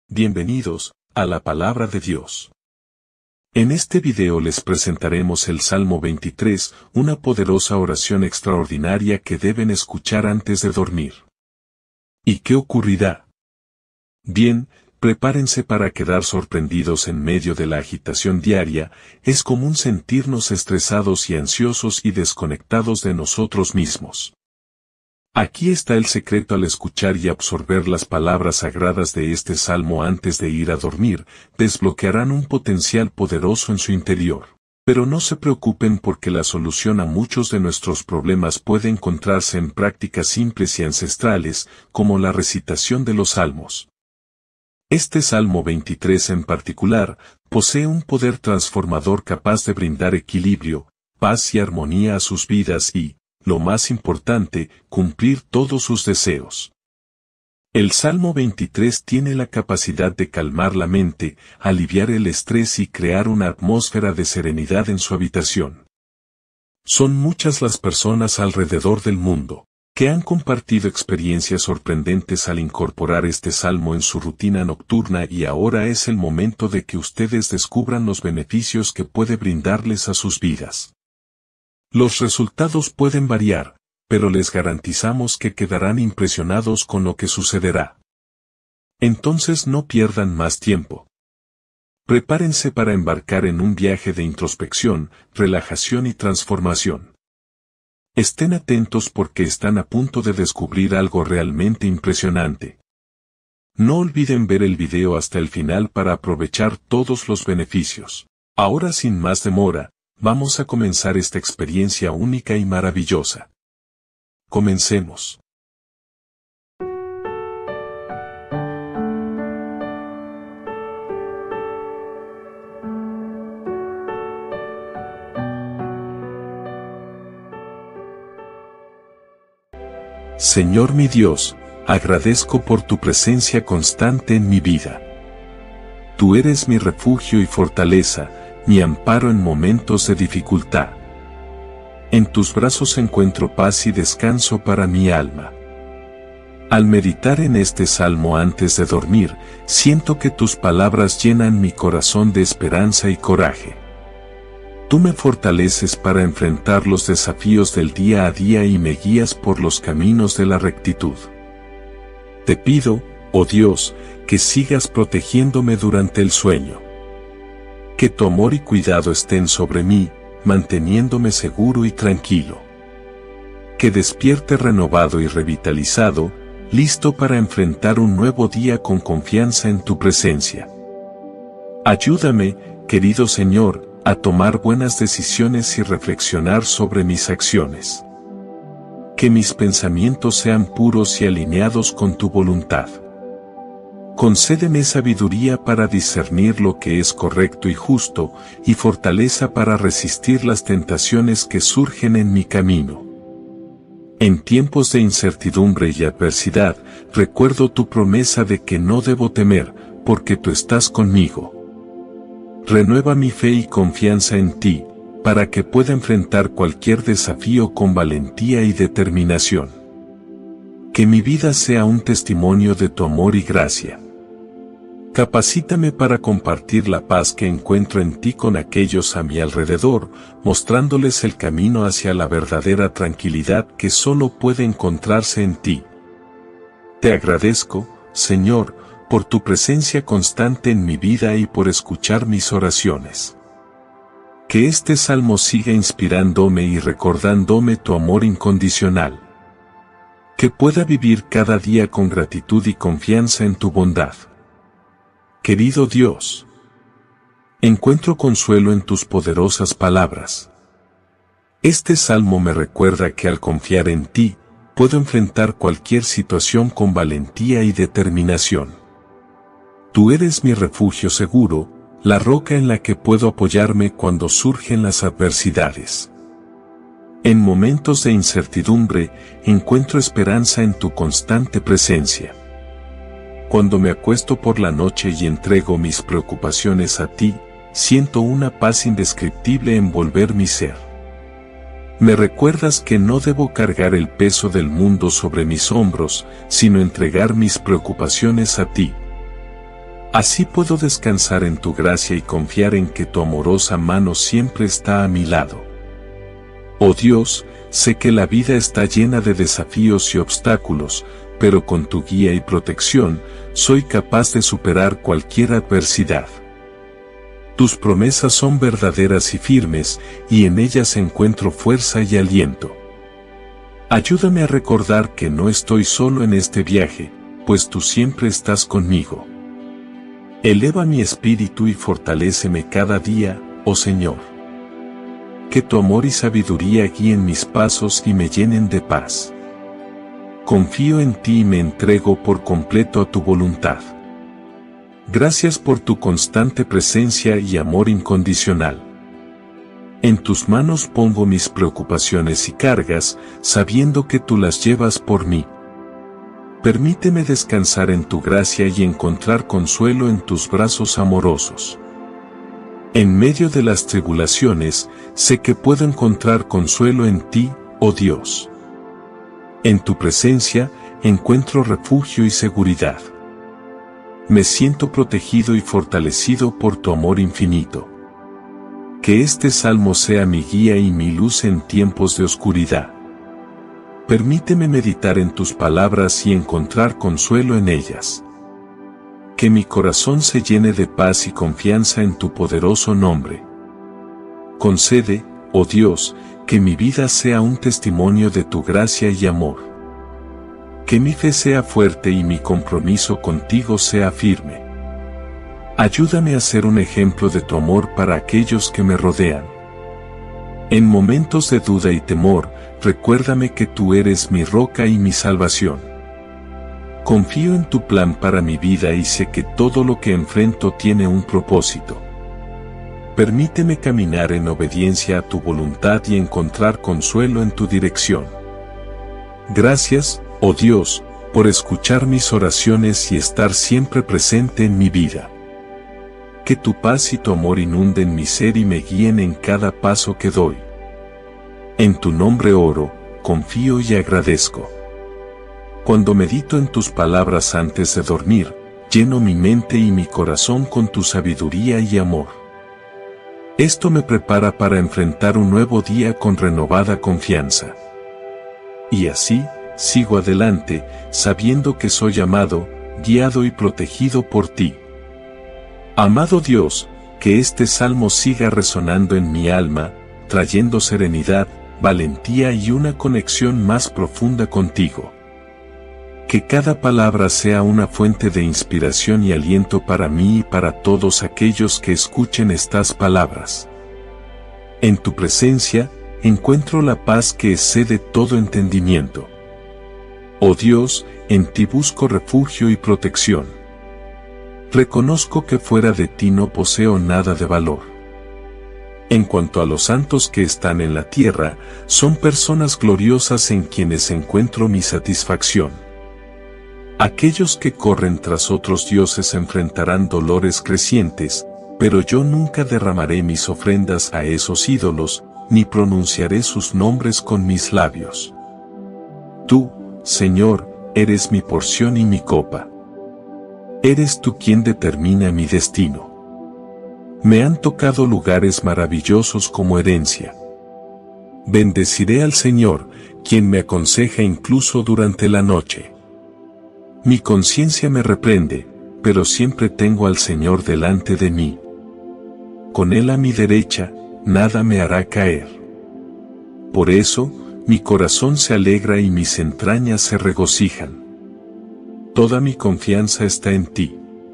Bienvenidos a la Palabra de Dios. En este video les presentaremos el Salmo 23, una poderosa oración extraordinaria que deben escuchar antes de dormir. ¿Y qué ocurrirá? Bien, prepárense para quedar sorprendidos en medio de la agitación diaria. Es común sentirnos estresados y ansiosos y desconectados de nosotros mismos. Aquí está el secreto al escuchar y absorber las palabras sagradas de este salmo antes de ir a dormir, desbloquearán un potencial poderoso en su interior. Pero no se preocupen porque la solución a muchos de nuestros problemas puede encontrarse en prácticas simples y ancestrales, como la recitación de los salmos. Este Salmo 23 en particular, posee un poder transformador capaz de brindar equilibrio, paz y armonía a sus vidas y, lo más importante, cumplir todos sus deseos. El Salmo 23 tiene la capacidad de calmar la mente, aliviar el estrés y crear una atmósfera de serenidad en su habitación. Son muchas las personas alrededor del mundo que han compartido experiencias sorprendentes al incorporar este salmo en su rutina nocturna, y ahora es el momento de que ustedes descubran los beneficios que puede brindarles a sus vidas. Los resultados pueden variar, pero les garantizamos que quedarán impresionados con lo que sucederá. Entonces no pierdan más tiempo. Prepárense para embarcar en un viaje de introspección, relajación y transformación. Estén atentos porque están a punto de descubrir algo realmente impresionante. No olviden ver el video hasta el final para aprovechar todos los beneficios. Ahora, sin más demora, vamos a comenzar esta experiencia única y maravillosa. Comencemos. Señor mi Dios, agradezco por tu presencia constante en mi vida. Tú eres mi refugio y fortaleza, mi amparo en momentos de dificultad. En tus brazos encuentro paz y descanso para mi alma. Al meditar en este salmo antes de dormir, siento que tus palabras llenan mi corazón de esperanza y coraje. Tú me fortaleces para enfrentar los desafíos del día a día y me guías por los caminos de la rectitud. Te pido, oh Dios, que sigas protegiéndome durante el sueño. Que tu amor y cuidado estén sobre mí, manteniéndome seguro y tranquilo. Que despierte renovado y revitalizado, listo para enfrentar un nuevo día con confianza en tu presencia. Ayúdame, querido Señor, a tomar buenas decisiones y reflexionar sobre mis acciones. Que mis pensamientos sean puros y alineados con tu voluntad. Concédeme sabiduría para discernir lo que es correcto y justo, y fortaleza para resistir las tentaciones que surgen en mi camino. En tiempos de incertidumbre y adversidad, recuerdo tu promesa de que no debo temer, porque tú estás conmigo. Renueva mi fe y confianza en ti, para que pueda enfrentar cualquier desafío con valentía y determinación. Que mi vida sea un testimonio de tu amor y gracia. Capacítame para compartir la paz que encuentro en ti con aquellos a mi alrededor, mostrándoles el camino hacia la verdadera tranquilidad que solo puede encontrarse en ti. Te agradezco, Señor, por tu presencia constante en mi vida y por escuchar mis oraciones. Que este salmo siga inspirándome y recordándome tu amor incondicional. Que pueda vivir cada día con gratitud y confianza en tu bondad. Querido Dios, encuentro consuelo en tus poderosas palabras. Este salmo me recuerda que al confiar en ti, puedo enfrentar cualquier situación con valentía y determinación. Tú eres mi refugio seguro, la roca en la que puedo apoyarme cuando surgen las adversidades. En momentos de incertidumbre, encuentro esperanza en tu constante presencia. Cuando me acuesto por la noche y entrego mis preocupaciones a ti, siento una paz indescriptible envolver mi ser. Me recuerdas que no debo cargar el peso del mundo sobre mis hombros, sino entregar mis preocupaciones a ti. Así puedo descansar en tu gracia y confiar en que tu amorosa mano siempre está a mi lado. Oh Dios, sé que la vida está llena de desafíos y obstáculos, pero con tu guía y protección, soy capaz de superar cualquier adversidad. Tus promesas son verdaderas y firmes, y en ellas encuentro fuerza y aliento. Ayúdame a recordar que no estoy solo en este viaje, pues tú siempre estás conmigo. Eleva mi espíritu y fortaléceme cada día, oh Señor. Que tu amor y sabiduría guíen mis pasos y me llenen de paz. Confío en ti y me entrego por completo a tu voluntad. Gracias por tu constante presencia y amor incondicional. En tus manos pongo mis preocupaciones y cargas, sabiendo que tú las llevas por mí. Permíteme descansar en tu gracia y encontrar consuelo en tus brazos amorosos. En medio de las tribulaciones, sé que puedo encontrar consuelo en ti, oh Dios. En tu presencia, encuentro refugio y seguridad. Me siento protegido y fortalecido por tu amor infinito. Que este salmo sea mi guía y mi luz en tiempos de oscuridad. Permíteme meditar en tus palabras y encontrar consuelo en ellas. Que mi corazón se llene de paz y confianza en tu poderoso nombre. Concede, oh Dios, que mi vida sea un testimonio de tu gracia y amor. Que mi fe sea fuerte y mi compromiso contigo sea firme. Ayúdame a ser un ejemplo de tu amor para aquellos que me rodean. En momentos de duda y temor, recuérdame que tú eres mi roca y mi salvación. Confío en tu plan para mi vida y sé que todo lo que enfrento tiene un propósito. Permíteme caminar en obediencia a tu voluntad y encontrar consuelo en tu dirección. Gracias, oh Dios, por escuchar mis oraciones y estar siempre presente en mi vida. Que tu paz y tu amor inunden mi ser y me guíen en cada paso que doy. En tu nombre oro, confío y agradezco. Cuando medito en tus palabras antes de dormir, lleno mi mente y mi corazón con tu sabiduría y amor. Esto me prepara para enfrentar un nuevo día con renovada confianza. Y así, sigo adelante, sabiendo que soy amado, guiado y protegido por ti. Amado Dios, que este salmo siga resonando en mi alma, trayendo serenidad, valentía y una conexión más profunda contigo. Que cada palabra sea una fuente de inspiración y aliento para mí y para todos aquellos que escuchen estas palabras. En tu presencia, encuentro la paz que excede todo entendimiento. Oh Dios, en ti busco refugio y protección. Reconozco que fuera de ti no poseo nada de valor. En cuanto a los santos que están en la tierra, son personas gloriosas en quienes encuentro mi satisfacción. Aquellos que corren tras otros dioses enfrentarán dolores crecientes, pero yo nunca derramaré mis ofrendas a esos ídolos, ni pronunciaré sus nombres con mis labios. Tú, Señor, eres mi porción y mi copa. Eres tú quien determina mi destino. Me han tocado lugares maravillosos como herencia. Bendeciré al Señor, quien me aconseja incluso durante la noche. Mi conciencia me reprende, pero siempre tengo al Señor delante de mí. Con Él a mi derecha, nada me hará caer. Por eso, mi corazón se alegra y mis entrañas se regocijan. Toda mi confianza está en ti.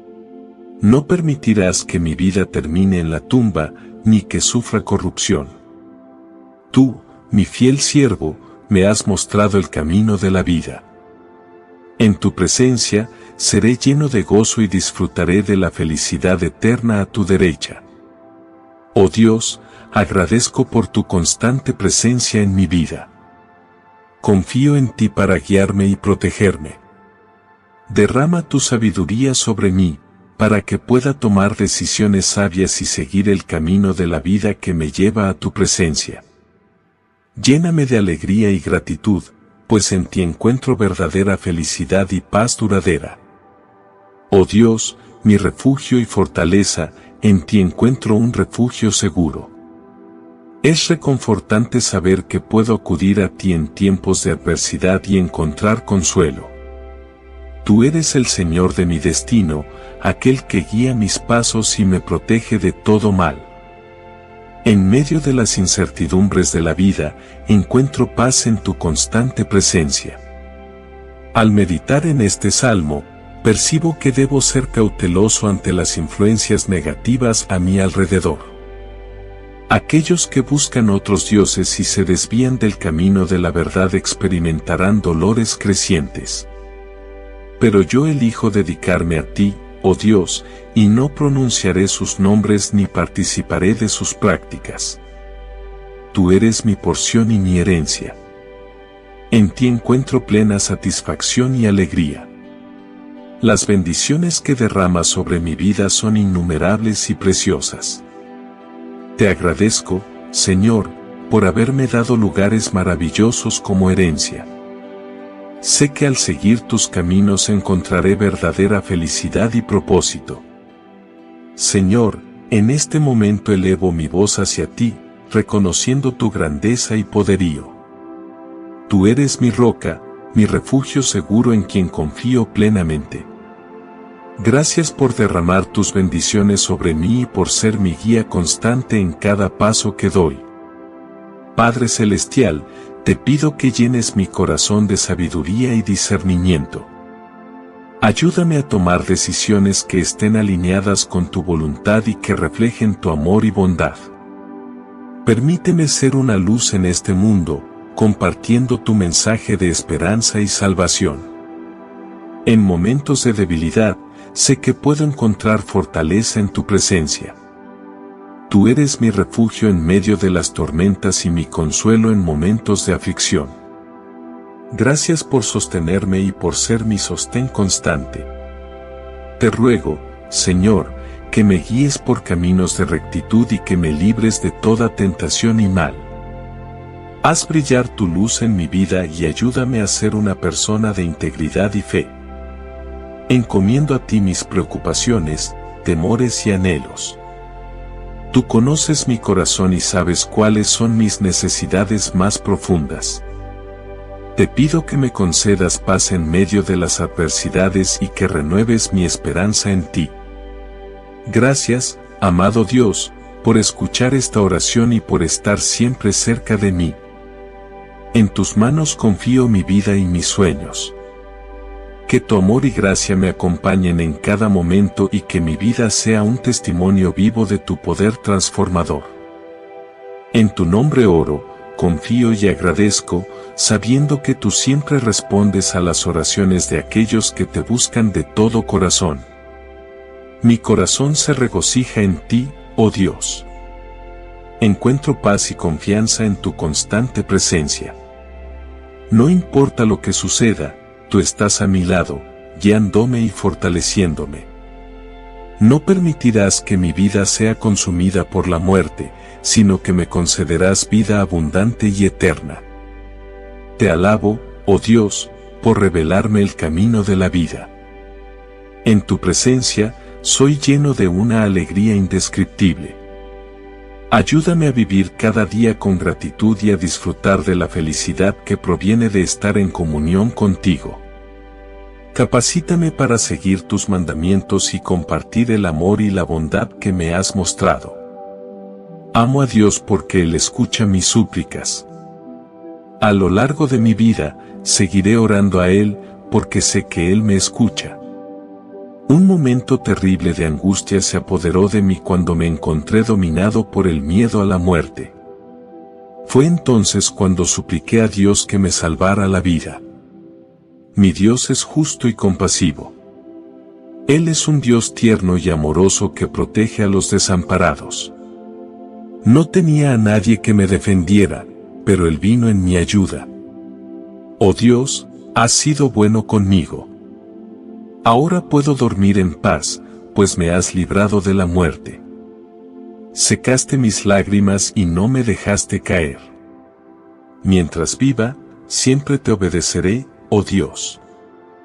No permitirás que mi vida termine en la tumba, ni que sufra corrupción. Tú, mi fiel siervo, me has mostrado el camino de la vida. En tu presencia, seré lleno de gozo y disfrutaré de la felicidad eterna a tu derecha. Oh Dios, agradezco por tu constante presencia en mi vida. Confío en ti para guiarme y protegerme. Derrama tu sabiduría sobre mí, para que pueda tomar decisiones sabias y seguir el camino de la vida que me lleva a tu presencia. Lléname de alegría y gratitud, pues en ti encuentro verdadera felicidad y paz duradera. Oh Dios, mi refugio y fortaleza, en ti encuentro un refugio seguro. Es reconfortante saber que puedo acudir a ti en tiempos de adversidad y encontrar consuelo. Tú eres el Señor de mi destino, aquel que guía mis pasos y me protege de todo mal. En medio de las incertidumbres de la vida, encuentro paz en tu constante presencia. Al meditar en este salmo, percibo que debo ser cauteloso ante las influencias negativas a mi alrededor. Aquellos que buscan otros dioses y se desvían del camino de la verdad experimentarán dolores crecientes. Pero yo elijo dedicarme a ti, oh Dios, y no pronunciaré sus nombres ni participaré de sus prácticas. Tú eres mi porción y mi herencia. En ti encuentro plena satisfacción y alegría. Las bendiciones que derramas sobre mi vida son innumerables y preciosas. Te agradezco, Señor, por haberme dado lugares maravillosos como herencia. Sé que al seguir tus caminos encontraré verdadera felicidad y propósito. Señor, en este momento elevo mi voz hacia ti, reconociendo tu grandeza y poderío. Tú eres mi roca, mi refugio seguro en quien confío plenamente. Gracias por derramar tus bendiciones sobre mí y por ser mi guía constante en cada paso que doy. Padre Celestial, te pido que llenes mi corazón de sabiduría y discernimiento. Ayúdame a tomar decisiones que estén alineadas con tu voluntad y que reflejen tu amor y bondad. Permíteme ser una luz en este mundo, compartiendo tu mensaje de esperanza y salvación. En momentos de debilidad, sé que puedo encontrar fortaleza en tu presencia. Tú eres mi refugio en medio de las tormentas y mi consuelo en momentos de aflicción. Gracias por sostenerme y por ser mi sostén constante. Te ruego, Señor, que me guíes por caminos de rectitud y que me libres de toda tentación y mal. Haz brillar tu luz en mi vida y ayúdame a ser una persona de integridad y fe. Encomiendo a ti mis preocupaciones, temores y anhelos. Tú conoces mi corazón y sabes cuáles son mis necesidades más profundas. Te pido que me concedas paz en medio de las adversidades y que renueves mi esperanza en ti. Gracias, amado Dios, por escuchar esta oración y por estar siempre cerca de mí. En tus manos confío mi vida y mis sueños. Que tu amor y gracia me acompañen en cada momento y que mi vida sea un testimonio vivo de tu poder transformador. En tu nombre oro, confío y agradezco, sabiendo que tú siempre respondes a las oraciones de aquellos que te buscan de todo corazón. Mi corazón se regocija en ti, oh Dios. Encuentro paz y confianza en tu constante presencia. No importa lo que suceda, tú estás a mi lado, guiándome y fortaleciéndome. No permitirás que mi vida sea consumida por la muerte, sino que me concederás vida abundante y eterna. Te alabo, oh Dios, por revelarme el camino de la vida. En tu presencia, soy lleno de una alegría indescriptible. Ayúdame a vivir cada día con gratitud y a disfrutar de la felicidad que proviene de estar en comunión contigo. Capacítame para seguir tus mandamientos y compartir el amor y la bondad que me has mostrado. Amo a Dios porque Él escucha mis súplicas. A lo largo de mi vida, seguiré orando a Él, porque sé que Él me escucha. Un momento terrible de angustia se apoderó de mí cuando me encontré dominado por el miedo a la muerte. Fue entonces cuando supliqué a Dios que me salvara la vida. Mi Dios es justo y compasivo. Él es un Dios tierno y amoroso que protege a los desamparados. No tenía a nadie que me defendiera, pero Él vino en mi ayuda. Oh Dios, has sido bueno conmigo. Ahora puedo dormir en paz, pues me has librado de la muerte. Secaste mis lágrimas y no me dejaste caer. Mientras viva, siempre te obedeceré, oh Dios.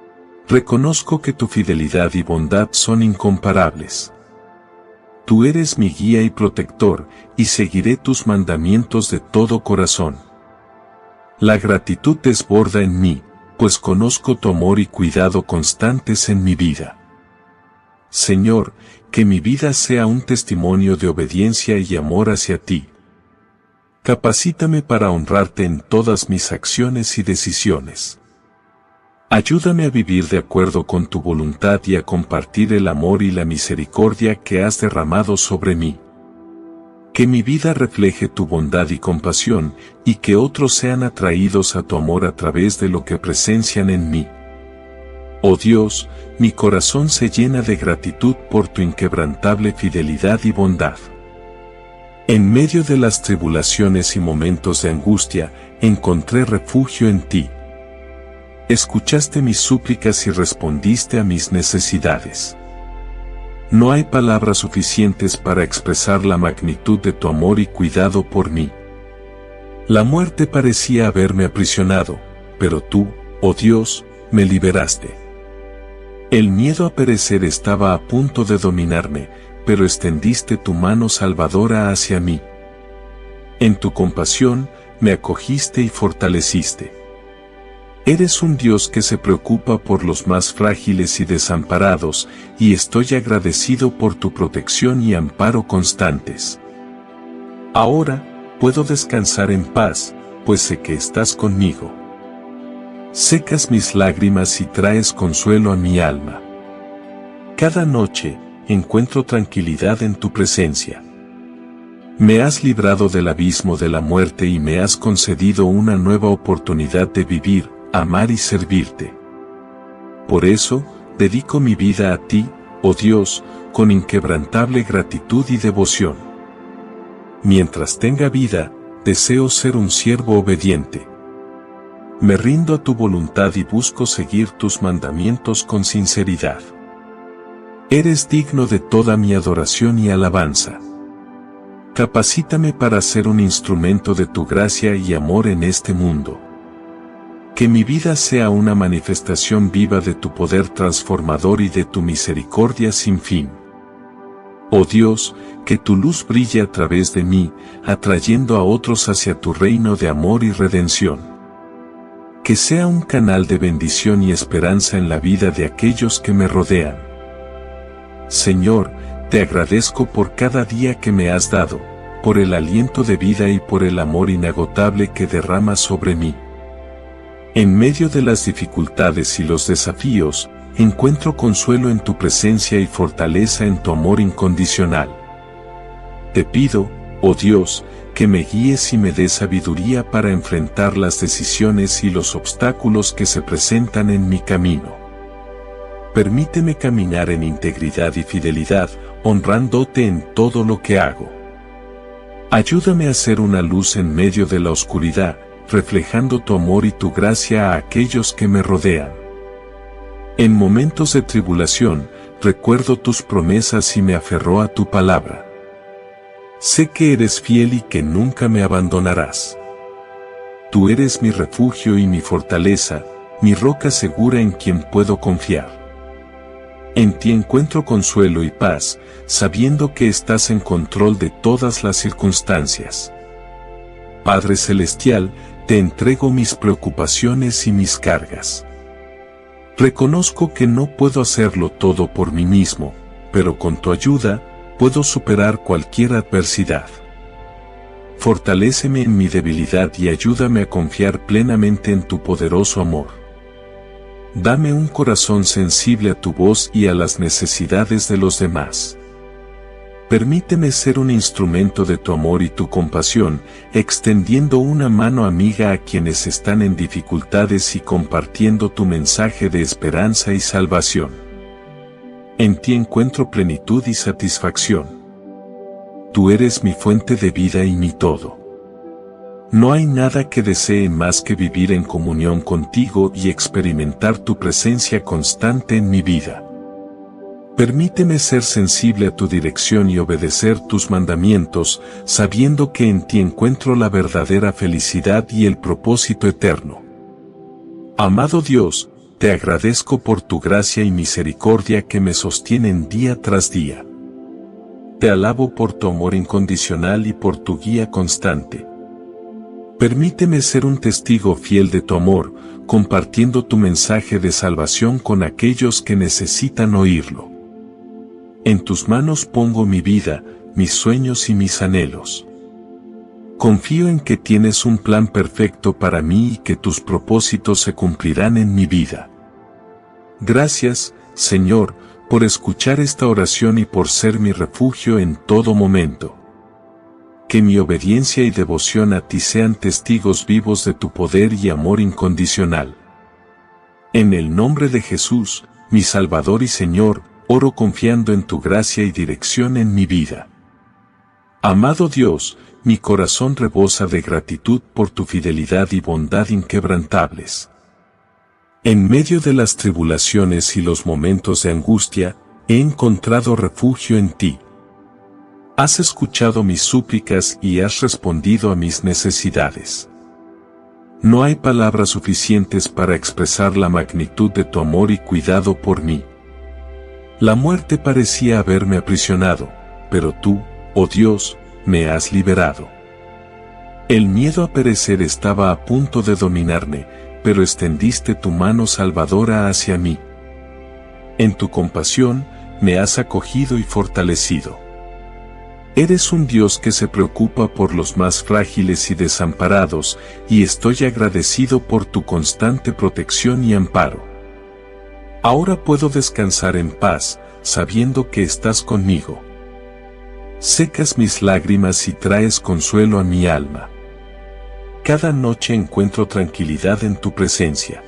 Reconozco que tu fidelidad y bondad son incomparables. Tú eres mi guía y protector, y seguiré tus mandamientos de todo corazón. La gratitud desborda en mí, pues conozco tu amor y cuidado constantes en mi vida. Señor, que mi vida sea un testimonio de obediencia y amor hacia ti. Capacítame para honrarte en todas mis acciones y decisiones. Ayúdame a vivir de acuerdo con tu voluntad y a compartir el amor y la misericordia que has derramado sobre mí. Que mi vida refleje tu bondad y compasión, y que otros sean atraídos a tu amor a través de lo que presencian en mí. Oh Dios, mi corazón se llena de gratitud por tu inquebrantable fidelidad y bondad. En medio de las tribulaciones y momentos de angustia, encontré refugio en ti. Escuchaste mis súplicas y respondiste a mis necesidades. No hay palabras suficientes para expresar la magnitud de tu amor y cuidado por mí. La muerte parecía haberme aprisionado, pero tú, oh Dios, me liberaste. El miedo a perecer estaba a punto de dominarme, pero extendiste tu mano salvadora hacia mí. En tu compasión, me acogiste y fortaleciste. Eres un Dios que se preocupa por los más frágiles y desamparados, y estoy agradecido por tu protección y amparo constantes. Ahora, puedo descansar en paz, pues sé que estás conmigo. Secas mis lágrimas y traes consuelo a mi alma. Cada noche, encuentro tranquilidad en tu presencia. Me has librado del abismo de la muerte y me has concedido una nueva oportunidad de vivir, amar y servirte. Por eso, dedico mi vida a ti, oh Dios, con inquebrantable gratitud y devoción. Mientras tenga vida, deseo ser un siervo obediente. Me rindo a tu voluntad y busco seguir tus mandamientos con sinceridad. Eres digno de toda mi adoración y alabanza. Capacítame para ser un instrumento de tu gracia y amor en este mundo. Que mi vida sea una manifestación viva de tu poder transformador y de tu misericordia sin fin. Oh Dios, que tu luz brille a través de mí, atrayendo a otros hacia tu reino de amor y redención. Que sea un canal de bendición y esperanza en la vida de aquellos que me rodean. Señor, te agradezco por cada día que me has dado, por el aliento de vida y por el amor inagotable que derramas sobre mí. En medio de las dificultades y los desafíos, encuentro consuelo en tu presencia y fortaleza en tu amor incondicional. Te pido, oh Dios, que me guíes y me des sabiduría para enfrentar las decisiones y los obstáculos que se presentan en mi camino. Permíteme caminar en integridad y fidelidad, honrándote en todo lo que hago. Ayúdame a ser una luz en medio de la oscuridad, reflejando tu amor y tu gracia a aquellos que me rodean. En momentos de tribulación, recuerdo tus promesas y me aferro a tu palabra. Sé que eres fiel y que nunca me abandonarás. Tú eres mi refugio y mi fortaleza, mi roca segura en quien puedo confiar. En ti encuentro consuelo y paz, sabiendo que estás en control de todas las circunstancias. Padre Celestial, te entrego mis preocupaciones y mis cargas. Reconozco que no puedo hacerlo todo por mí mismo, pero con tu ayuda, puedo superar cualquier adversidad. Fortaléceme en mi debilidad y ayúdame a confiar plenamente en tu poderoso amor. Dame un corazón sensible a tu voz y a las necesidades de los demás. Permíteme ser un instrumento de tu amor y tu compasión, extendiendo una mano amiga a quienes están en dificultades y compartiendo tu mensaje de esperanza y salvación. En ti encuentro plenitud y satisfacción. Tú eres mi fuente de vida y mi todo. No hay nada que desee más que vivir en comunión contigo y experimentar tu presencia constante en mi vida. Permíteme ser sensible a tu dirección y obedecer tus mandamientos, sabiendo que en ti encuentro la verdadera felicidad y el propósito eterno. Amado Dios, te agradezco por tu gracia y misericordia que me sostienen día tras día. Te alabo por tu amor incondicional y por tu guía constante. Permíteme ser un testigo fiel de tu amor, compartiendo tu mensaje de salvación con aquellos que necesitan oírlo. En tus manos pongo mi vida, mis sueños y mis anhelos. Confío en que tienes un plan perfecto para mí y que tus propósitos se cumplirán en mi vida. Gracias, Señor, por escuchar esta oración y por ser mi refugio en todo momento. Que mi obediencia y devoción a ti sean testigos vivos de tu poder y amor incondicional. En el nombre de Jesús, mi Salvador y Señor, oro confiando en tu gracia y dirección en mi vida. Amado Dios, mi corazón rebosa de gratitud por tu fidelidad y bondad inquebrantables. En medio de las tribulaciones y los momentos de angustia, he encontrado refugio en ti. Has escuchado mis súplicas y has respondido a mis necesidades. No hay palabras suficientes para expresar la magnitud de tu amor y cuidado por mí. La muerte parecía haberme aprisionado, pero tú, oh Dios, me has liberado. El miedo a perecer estaba a punto de dominarme, pero extendiste tu mano salvadora hacia mí. En tu compasión, me has acogido y fortalecido. Eres un Dios que se preocupa por los más frágiles y desamparados, y estoy agradecido por tu constante protección y amparo. Ahora puedo descansar en paz, sabiendo que estás conmigo. Secas mis lágrimas y traes consuelo a mi alma. Cada noche encuentro tranquilidad en tu presencia.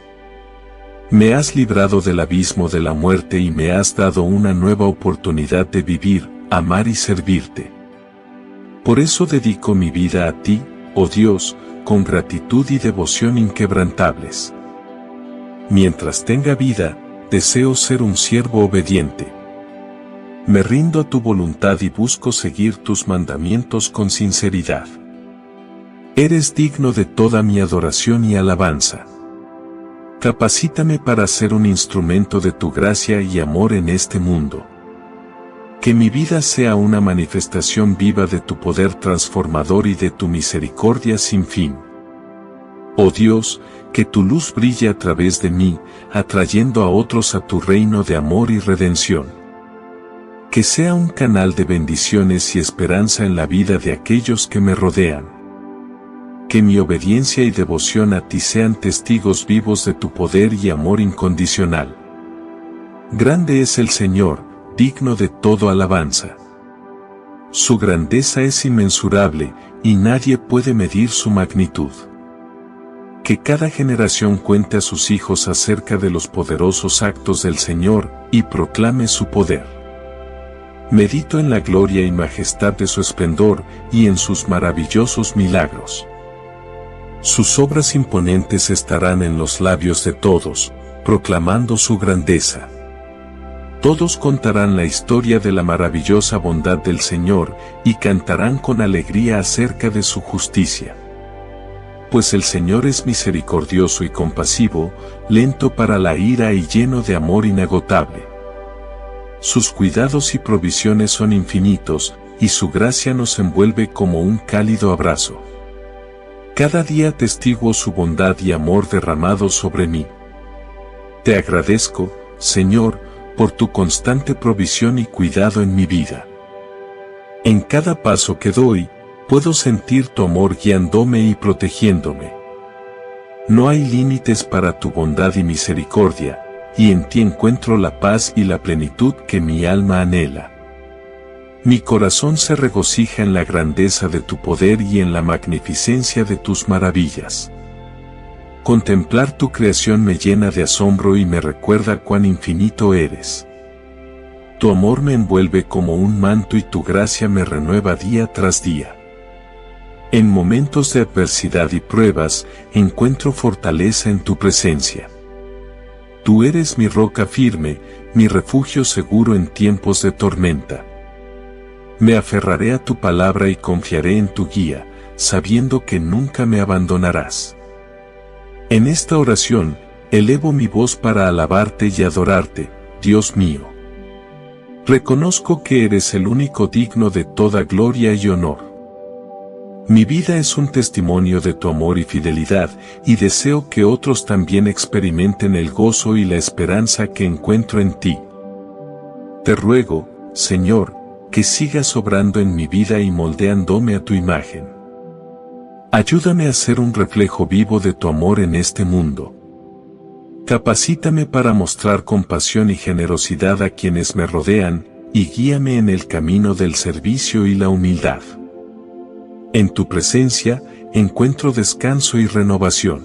Me has librado del abismo de la muerte y me has dado una nueva oportunidad de vivir, amar y servirte. Por eso dedico mi vida a ti, oh Dios, con gratitud y devoción inquebrantables. Mientras tenga vida, deseo ser un siervo obediente. Me rindo a tu voluntad y busco seguir tus mandamientos con sinceridad. Eres digno de toda mi adoración y alabanza. Capacítame para ser un instrumento de tu gracia y amor en este mundo. Que mi vida sea una manifestación viva de tu poder transformador y de tu misericordia sin fin. Oh Dios, que tu luz brille a través de mí, atrayendo a otros a tu reino de amor y redención. Que sea un canal de bendiciones y esperanza en la vida de aquellos que me rodean. Que mi obediencia y devoción a ti sean testigos vivos de tu poder y amor incondicional. Grande es el Señor, digno de toda alabanza. Su grandeza es inmensurable, y nadie puede medir su magnitud. Que cada generación cuente a sus hijos acerca de los poderosos actos del Señor, y proclame su poder. Medito en la gloria y majestad de su esplendor, y en sus maravillosos milagros. Sus obras imponentes estarán en los labios de todos, proclamando su grandeza. Todos contarán la historia de la maravillosa bondad del Señor, y cantarán con alegría acerca de su justicia. Pues el Señor es misericordioso y compasivo, lento para la ira y lleno de amor inagotable. Sus cuidados y provisiones son infinitos, y su gracia nos envuelve como un cálido abrazo. Cada día atestiguo su bondad y amor derramados sobre mí. Te agradezco, Señor, por tu constante provisión y cuidado en mi vida. En cada paso que doy, puedo sentir tu amor guiándome y protegiéndome. No hay límites para tu bondad y misericordia, y en ti encuentro la paz y la plenitud que mi alma anhela. Mi corazón se regocija en la grandeza de tu poder y en la magnificencia de tus maravillas. Contemplar tu creación me llena de asombro y me recuerda cuán infinito eres. Tu amor me envuelve como un manto y tu gracia me renueva día tras día. En momentos de adversidad y pruebas, encuentro fortaleza en tu presencia. Tú eres mi roca firme, mi refugio seguro en tiempos de tormenta. Me aferraré a tu palabra y confiaré en tu guía, sabiendo que nunca me abandonarás. En esta oración, Elevo mi voz para alabarte y adorarte, Dios mío. Reconozco que eres el único digno de toda gloria y honor. Mi vida es un testimonio de tu amor y fidelidad, y deseo que otros también experimenten el gozo y la esperanza que encuentro en ti. Te ruego, Señor, que sigas obrando en mi vida y moldeándome a tu imagen. Ayúdame a ser un reflejo vivo de tu amor en este mundo. Capacítame para mostrar compasión y generosidad a quienes me rodean, y guíame en el camino del servicio y la humildad. En tu presencia, encuentro descanso y renovación.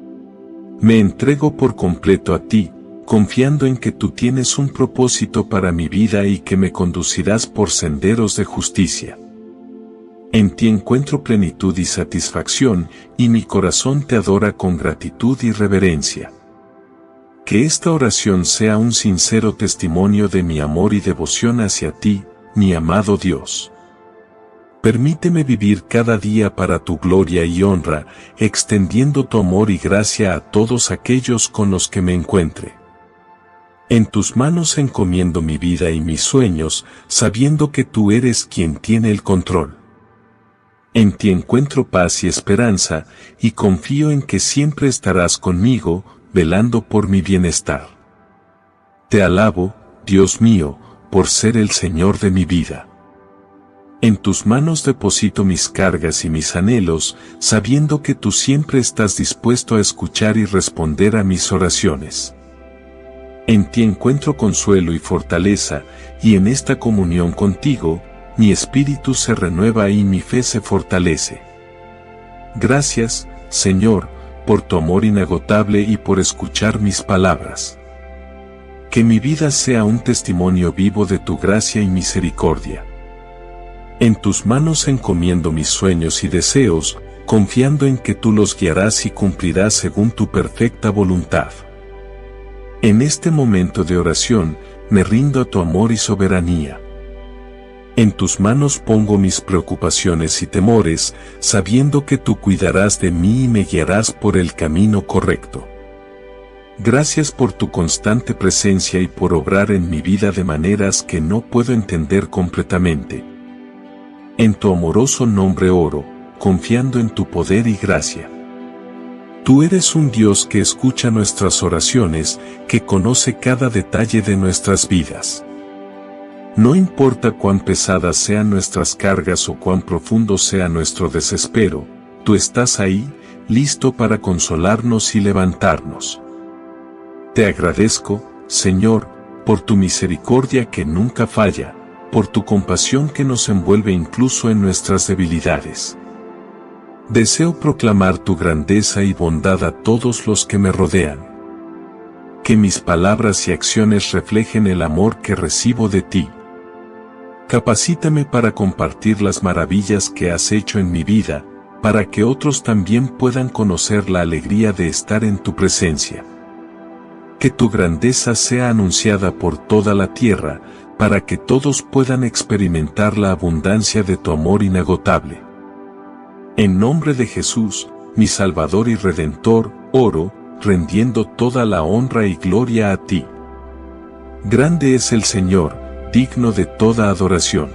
Me entrego por completo a ti, confiando en que tú tienes un propósito para mi vida y que me conducirás por senderos de justicia. En ti encuentro plenitud y satisfacción, y mi corazón te adora con gratitud y reverencia. Que esta oración sea un sincero testimonio de mi amor y devoción hacia ti, mi amado Dios. Permíteme vivir cada día para tu gloria y honra, extendiendo tu amor y gracia a todos aquellos con los que me encuentre. En tus manos encomiendo mi vida y mis sueños, sabiendo que tú eres quien tiene el control. En ti encuentro paz y esperanza, y confío en que siempre estarás conmigo, velando por mi bienestar. Te alabo, Dios mío, por ser el Señor de mi vida. En tus manos deposito mis cargas y mis anhelos, sabiendo que tú siempre estás dispuesto a escuchar y responder a mis oraciones. En ti encuentro consuelo y fortaleza, y en esta comunión contigo, mi espíritu se renueva y mi fe se fortalece. Gracias, Señor, por tu amor inagotable y por escuchar mis palabras. Que mi vida sea un testimonio vivo de tu gracia y misericordia. En tus manos encomiendo mis sueños y deseos, confiando en que tú los guiarás y cumplirás según tu perfecta voluntad. En este momento de oración, me rindo a tu amor y soberanía. En tus manos pongo mis preocupaciones y temores, sabiendo que tú cuidarás de mí y me guiarás por el camino correcto. Gracias por tu constante presencia y por obrar en mi vida de maneras que no puedo entender completamente. En tu amoroso nombre oro, confiando en tu poder y gracia. Tú eres un Dios que escucha nuestras oraciones, que conoce cada detalle de nuestras vidas. No importa cuán pesadas sean nuestras cargas o cuán profundo sea nuestro desespero, tú estás ahí, listo para consolarnos y levantarnos. Te agradezco, Señor, por tu misericordia que nunca falla, por tu compasión que nos envuelve incluso en nuestras debilidades. Deseo proclamar tu grandeza y bondad a todos los que me rodean. Que mis palabras y acciones reflejen el amor que recibo de ti. Capacítame para compartir las maravillas que has hecho en mi vida, para que otros también puedan conocer la alegría de estar en tu presencia. Que tu grandeza sea anunciada por toda la tierra, para que todos puedan experimentar la abundancia de tu amor inagotable. En nombre de Jesús, mi Salvador y Redentor, oro, rendiendo toda la honra y gloria a ti. Grande es el Señor, digno de toda adoración.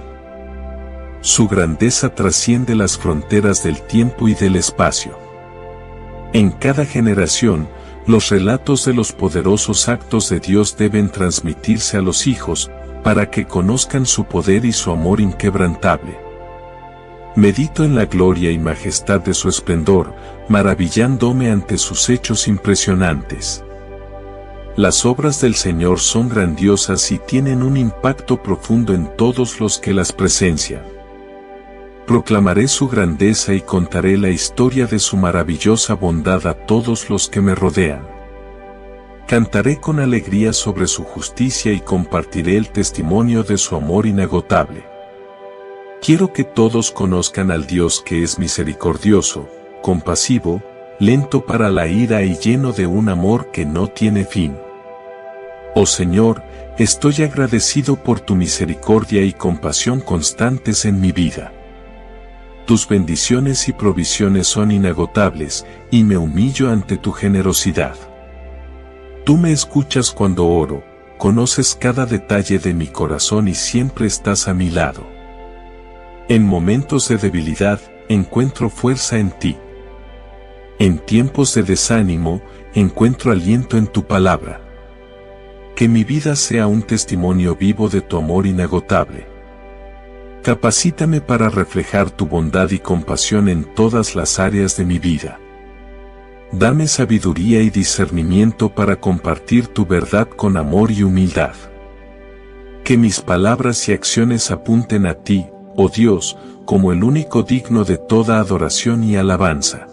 Su grandeza trasciende las fronteras del tiempo y del espacio. En cada generación, los relatos de los poderosos actos de Dios deben transmitirse a los hijos, para que conozcan su poder y su amor inquebrantable. Medito en la gloria y majestad de su esplendor, maravillándome ante sus hechos impresionantes. Las obras del Señor son grandiosas y tienen un impacto profundo en todos los que las presencian. Proclamaré su grandeza y contaré la historia de su maravillosa bondad a todos los que me rodean. Cantaré con alegría sobre su justicia y compartiré el testimonio de su amor inagotable. Quiero que todos conozcan al Dios que es misericordioso, compasivo, lento para la ira y lleno de un amor que no tiene fin. Oh Señor, estoy agradecido por tu misericordia y compasión constantes en mi vida. Tus bendiciones y provisiones son inagotables, y me humillo ante tu generosidad. Tú me escuchas cuando oro, conoces cada detalle de mi corazón y siempre estás a mi lado. En momentos de debilidad, encuentro fuerza en ti. En tiempos de desánimo, encuentro aliento en tu palabra. Que mi vida sea un testimonio vivo de tu amor inagotable. Capacítame para reflejar tu bondad y compasión en todas las áreas de mi vida. Dame sabiduría y discernimiento para compartir tu verdad con amor y humildad. Que mis palabras y acciones apunten a ti, oh Dios, como el único digno de toda adoración y alabanza.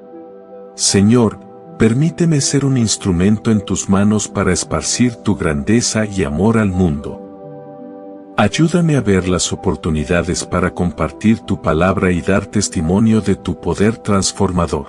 Señor, permíteme ser un instrumento en tus manos para esparcir tu grandeza y amor al mundo. Ayúdame a ver las oportunidades para compartir tu palabra y dar testimonio de tu poder transformador.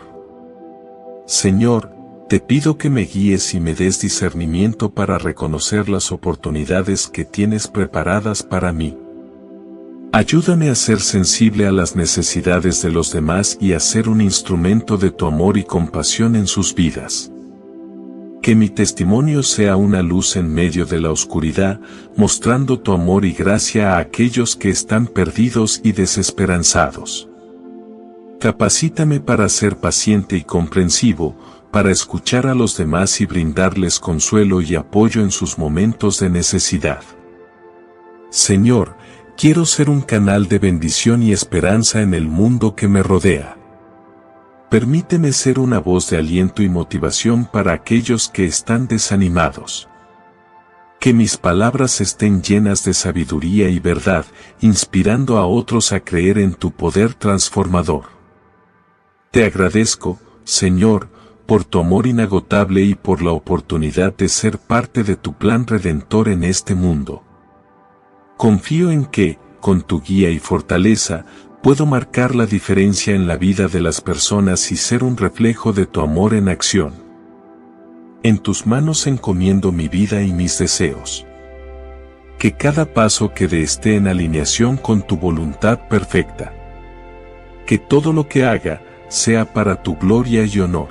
Señor, te pido que me guíes y me des discernimiento para reconocer las oportunidades que tienes preparadas para mí. Ayúdame a ser sensible a las necesidades de los demás y a ser un instrumento de tu amor y compasión en sus vidas. Que mi testimonio sea una luz en medio de la oscuridad, mostrando tu amor y gracia a aquellos que están perdidos y desesperanzados. Capacítame para ser paciente y comprensivo, para escuchar a los demás y brindarles consuelo y apoyo en sus momentos de necesidad. Señor, quiero ser un canal de bendición y esperanza en el mundo que me rodea. Permíteme ser una voz de aliento y motivación para aquellos que están desanimados. Que mis palabras estén llenas de sabiduría y verdad, inspirando a otros a creer en tu poder transformador. Te agradezco, Señor, por tu amor inagotable y por la oportunidad de ser parte de tu plan redentor en este mundo. Confío en que, con tu guía y fortaleza, puedo marcar la diferencia en la vida de las personas y ser un reflejo de tu amor en acción. En tus manos encomiendo mi vida y mis deseos. Que cada paso que dé esté en alineación con tu voluntad perfecta. Que todo lo que haga sea para tu gloria y honor.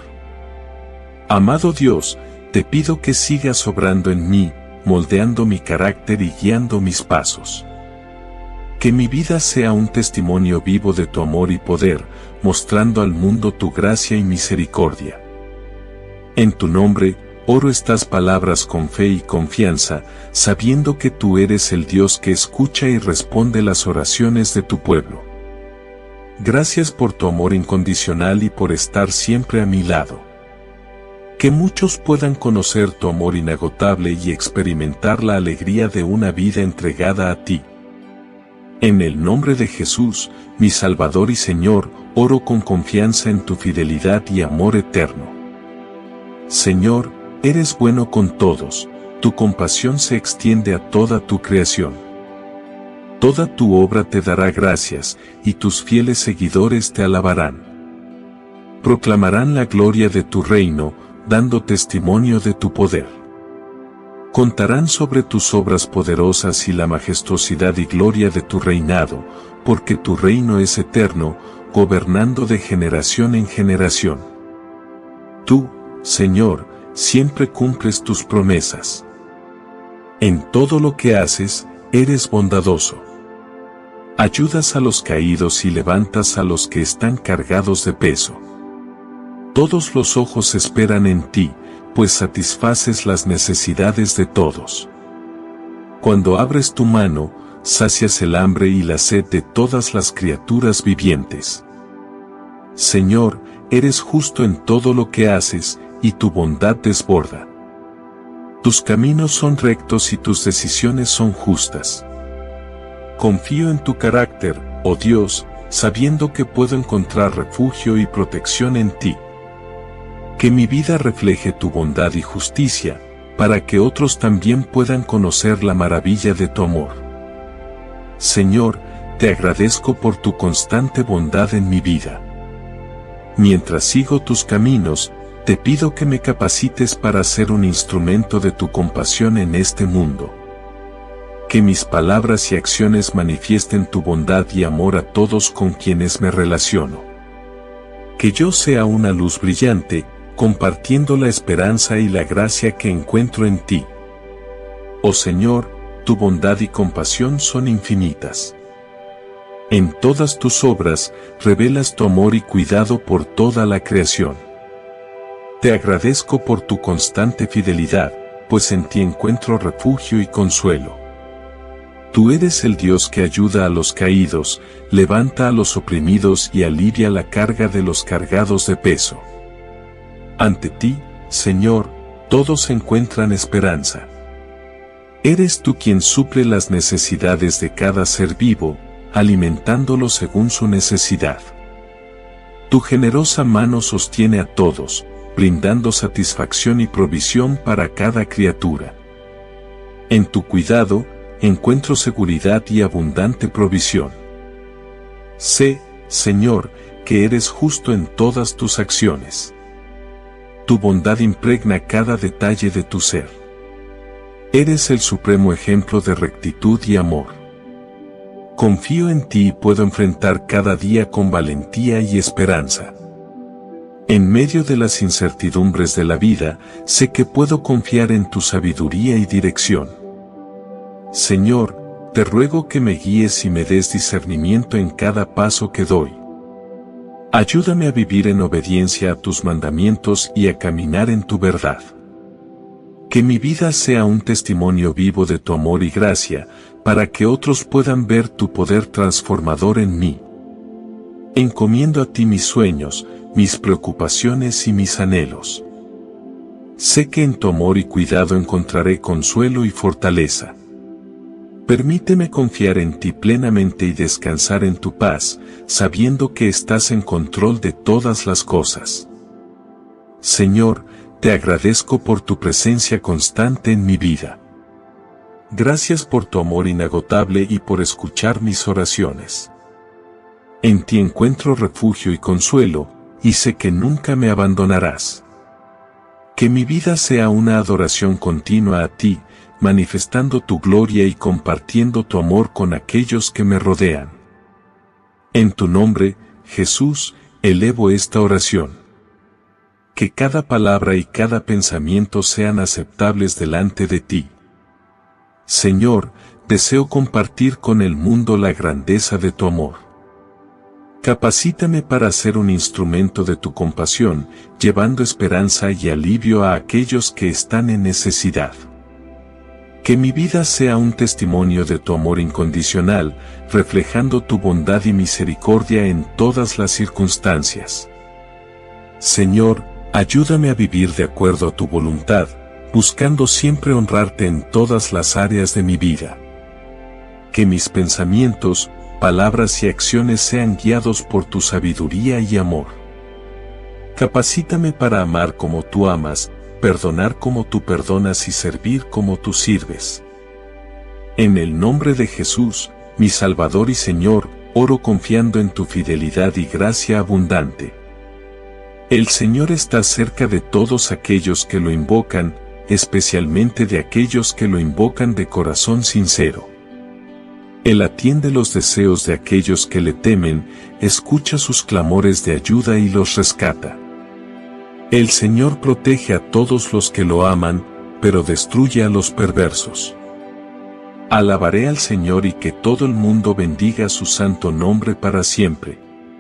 Amado Dios, te pido que sigas obrando en mí, moldeando mi carácter y guiando mis pasos. Que mi vida sea un testimonio vivo de tu amor y poder, mostrando al mundo tu gracia y misericordia. En tu nombre, oro estas palabras con fe y confianza, sabiendo que tú eres el Dios que escucha y responde las oraciones de tu pueblo. Gracias por tu amor incondicional y por estar siempre a mi lado. Que muchos puedan conocer tu amor inagotable y experimentar la alegría de una vida entregada a ti. En el nombre de Jesús, mi Salvador y Señor, oro con confianza en tu fidelidad y amor eterno. Señor, eres bueno con todos, tu compasión se extiende a toda tu creación. Toda tu obra te dará gracias, y tus fieles seguidores te alabarán. Proclamarán la gloria de tu reino, dando testimonio de tu poder. Contarán sobre tus obras poderosas y la majestuosidad y gloria de tu reinado, porque tu reino es eterno, gobernando de generación en generación. Tú, Señor, siempre cumples tus promesas. En todo lo que haces, eres bondadoso. Ayudas a los caídos y levantas a los que están cargados de peso. Todos los ojos esperan en ti, pues satisfaces las necesidades de todos. Cuando abres tu mano, sacias el hambre y la sed de todas las criaturas vivientes. Señor, eres justo en todo lo que haces, y tu bondad desborda. Tus caminos son rectos y tus decisiones son justas. Confío en tu carácter, oh Dios, sabiendo que puedo encontrar refugio y protección en ti. Que mi vida refleje tu bondad y justicia, para que otros también puedan conocer la maravilla de tu amor. Señor, te agradezco por tu constante bondad en mi vida. Mientras sigo tus caminos, te pido que me capacites para ser un instrumento de tu compasión en este mundo. Que mis palabras y acciones manifiesten tu bondad y amor a todos con quienes me relaciono. Que yo sea una luz brillante, compartiendo la esperanza y la gracia que encuentro en ti. Oh Señor, tu bondad y compasión son infinitas. En todas tus obras revelas tu amor y cuidado por toda la creación. Te agradezco por tu constante fidelidad, pues en ti encuentro refugio y consuelo. Tú eres el Dios que ayuda a los caídos, levanta a los oprimidos y alivia la carga de los cargados de peso. Ante ti, Señor, todos encuentran esperanza. Eres tú quien suple las necesidades de cada ser vivo, alimentándolo según su necesidad. Tu generosa mano sostiene a todos, brindando satisfacción y provisión para cada criatura. En tu cuidado, encuentro seguridad y abundante provisión. Sé, Señor, que eres justo en todas tus acciones. Tu bondad impregna cada detalle de tu ser. Eres el supremo ejemplo de rectitud y amor. Confío en ti y puedo enfrentar cada día con valentía y esperanza. En medio de las incertidumbres de la vida, sé que puedo confiar en tu sabiduría y dirección. Señor, te ruego que me guíes y me des discernimiento en cada paso que doy. Ayúdame a vivir en obediencia a tus mandamientos y a caminar en tu verdad. Que mi vida sea un testimonio vivo de tu amor y gracia, para que otros puedan ver tu poder transformador en mí. Encomiendo a ti mis sueños, mis preocupaciones y mis anhelos. Sé que en tu amor y cuidado encontraré consuelo y fortaleza. Permíteme confiar en ti plenamente y descansar en tu paz, sabiendo que estás en control de todas las cosas. Señor, te agradezco por tu presencia constante en mi vida. Gracias por tu amor inagotable y por escuchar mis oraciones. En ti encuentro refugio y consuelo, y sé que nunca me abandonarás. Que mi vida sea una adoración continua a ti, manifestando tu gloria y compartiendo tu amor con aquellos que me rodean. En tu nombre, Jesús, elevo esta oración. Que cada palabra y cada pensamiento sean aceptables delante de ti. Señor, deseo compartir con el mundo la grandeza de tu amor. Capacítame para ser un instrumento de tu compasión, llevando esperanza y alivio a aquellos que están en necesidad. Que mi vida sea un testimonio de tu amor incondicional, reflejando tu bondad y misericordia en todas las circunstancias. Señor, ayúdame a vivir de acuerdo a tu voluntad, buscando siempre honrarte en todas las áreas de mi vida. Que mis pensamientos, palabras y acciones sean guiados por tu sabiduría y amor. Capacítame para amar como tú amas, perdonar como tú perdonas y servir como tú sirves. En el nombre de Jesús, mi Salvador y Señor, oro confiando en tu fidelidad y gracia abundante. El Señor está cerca de todos aquellos que lo invocan, especialmente de aquellos que lo invocan de corazón sincero. Él atiende los deseos de aquellos que le temen, escucha sus clamores de ayuda y los rescata. El Señor protege a todos los que lo aman, pero destruye a los perversos. Alabaré al Señor y que todo el mundo bendiga su santo nombre para siempre.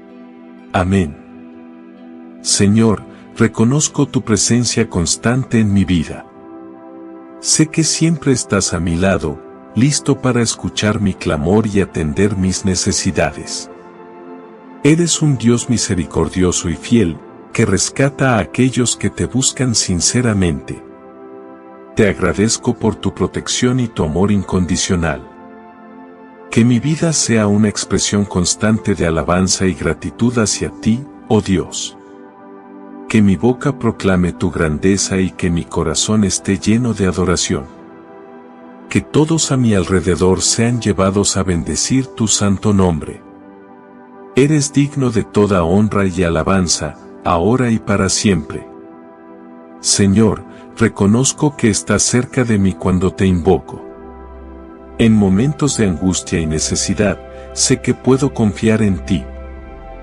Amén. Señor, reconozco tu presencia constante en mi vida. Sé que siempre estás a mi lado, listo para escuchar mi clamor y atender mis necesidades. Eres un Dios misericordioso y fiel, que rescata a aquellos que te buscan sinceramente. Te agradezco por tu protección y tu amor incondicional. Que mi vida sea una expresión constante de alabanza y gratitud hacia ti, oh Dios. Que mi boca proclame tu grandeza y que mi corazón esté lleno de adoración. Que todos a mi alrededor sean llevados a bendecir tu santo nombre. Eres digno de toda honra y alabanza, ahora y para siempre. Señor, reconozco que estás cerca de mí cuando te invoco. En momentos de angustia y necesidad, sé que puedo confiar en ti.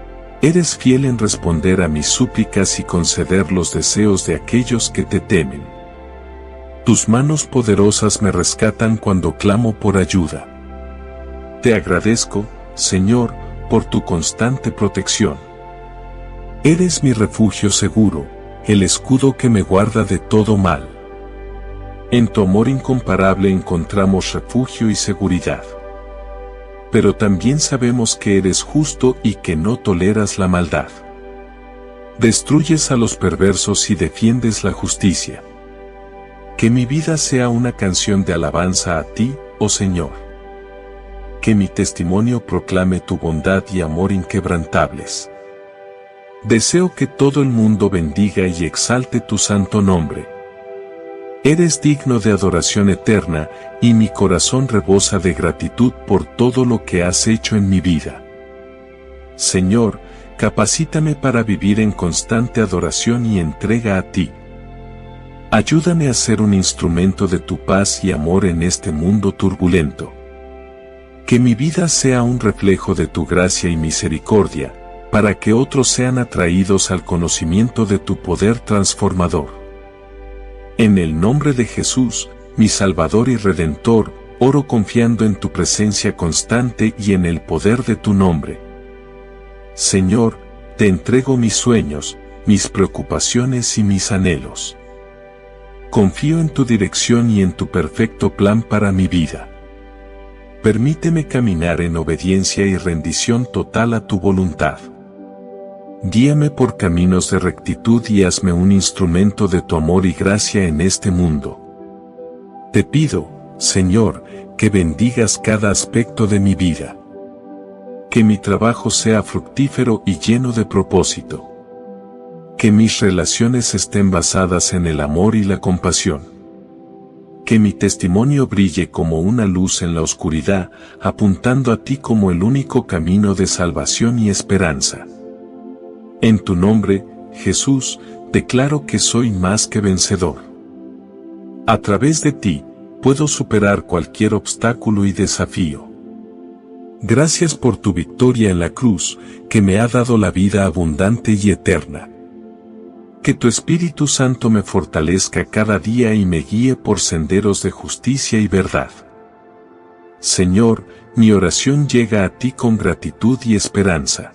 Eres fiel en responder a mis súplicas y conceder los deseos de aquellos que te temen. Tus manos poderosas me rescatan cuando clamo por ayuda. Te agradezco, Señor, por tu constante protección. Eres mi refugio seguro, el escudo que me guarda de todo mal. En tu amor incomparable encontramos refugio y seguridad. Pero también sabemos que eres justo y que no toleras la maldad. Destruyes a los perversos y defiendes la justicia. Que mi vida sea una canción de alabanza a ti, oh Señor. Que mi testimonio proclame tu bondad y amor inquebrantables. Deseo que todo el mundo bendiga y exalte tu santo nombre. Eres digno de adoración eterna, y mi corazón rebosa de gratitud por todo lo que has hecho en mi vida. Señor, capacítame para vivir en constante adoración y entrega a ti. Ayúdame a ser un instrumento de tu paz y amor en este mundo turbulento. Que mi vida sea un reflejo de tu gracia y misericordia, para que otros sean atraídos al conocimiento de tu poder transformador. En el nombre de Jesús, mi Salvador y Redentor, oro confiando en tu presencia constante y en el poder de tu nombre. Señor, te entrego mis sueños, mis preocupaciones y mis anhelos. Confío en tu dirección y en tu perfecto plan para mi vida. Permíteme caminar en obediencia y rendición total a tu voluntad. Guíame por caminos de rectitud y hazme un instrumento de tu amor y gracia en este mundo. Te pido, Señor, que bendigas cada aspecto de mi vida. Que mi trabajo sea fructífero y lleno de propósito. Que mis relaciones estén basadas en el amor y la compasión. Que mi testimonio brille como una luz en la oscuridad, apuntando a ti como el único camino de salvación y esperanza. En tu nombre, Jesús, declaro que soy más que vencedor. A través de ti, puedo superar cualquier obstáculo y desafío. Gracias por tu victoria en la cruz, que me ha dado la vida abundante y eterna. Que tu Espíritu Santo me fortalezca cada día y me guíe por senderos de justicia y verdad. Señor, mi oración llega a ti con gratitud y esperanza.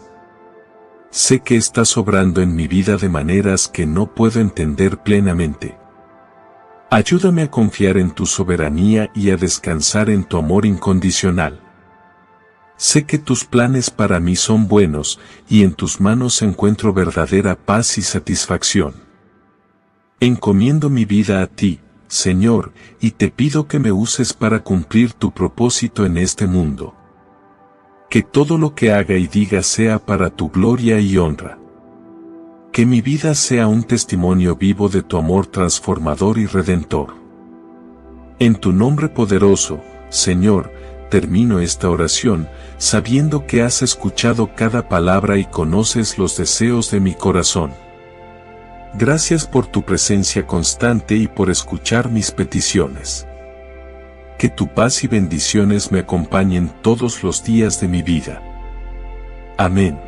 Sé que estás obrando en mi vida de maneras que no puedo entender plenamente. Ayúdame a confiar en tu soberanía y a descansar en tu amor incondicional. Sé que tus planes para mí son buenos, y en tus manos encuentro verdadera paz y satisfacción. Encomiendo mi vida a ti, Señor, y te pido que me uses para cumplir tu propósito en este mundo. Que todo lo que haga y diga sea para tu gloria y honra. Que mi vida sea un testimonio vivo de tu amor transformador y redentor. En tu nombre poderoso, Señor, termino esta oración, sabiendo que has escuchado cada palabra y conoces los deseos de mi corazón. Gracias por tu presencia constante y por escuchar mis peticiones. Que tu paz y bendiciones me acompañen todos los días de mi vida. Amén.